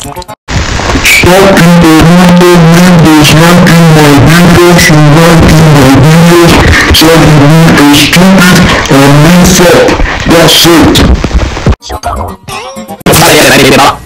Stop interrupting me, disliking my videos, you liking my videos, telling me it's stupid and me fat. That's it.